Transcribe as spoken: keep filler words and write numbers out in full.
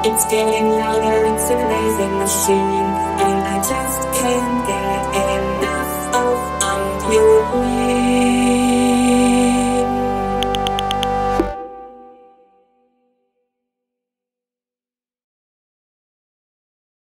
It's getting louder, it's a amazing machine, and I just can't get enough of you.